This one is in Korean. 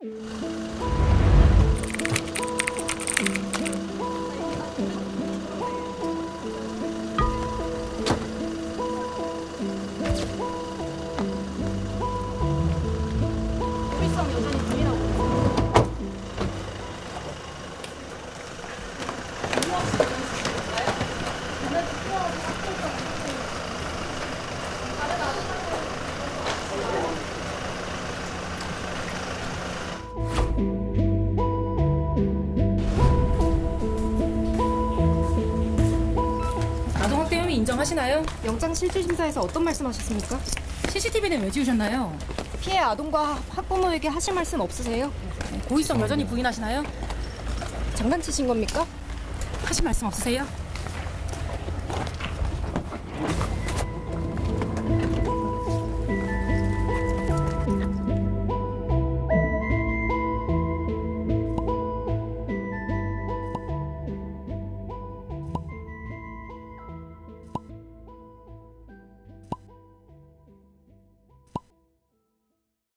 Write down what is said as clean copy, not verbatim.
아동학대 혐의 인정하시나요? 영장 실질심사에서 어떤 말씀하셨습니까? CCTV는 왜 지우셨나요? 피해 아동과 학부모에게 하실 말씀 없으세요? 고의성 여전히 부인하시나요? 장난치신 겁니까? 하실 말씀 없으세요?